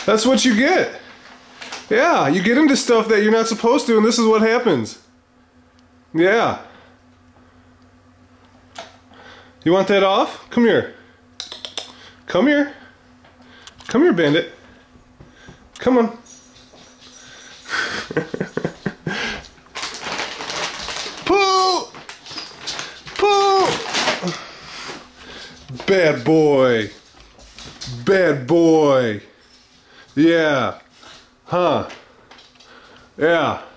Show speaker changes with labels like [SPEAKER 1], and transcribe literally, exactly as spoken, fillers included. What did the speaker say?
[SPEAKER 1] That's what you get. Yeah, you get into stuff that you're not supposed to, and this is what happens. Yeah. You want that off? Come here. Come here. Come here, Bandit. Come on. Pull! Pull! Bad boy. Bad boy. Yeah. Huh. Yeah.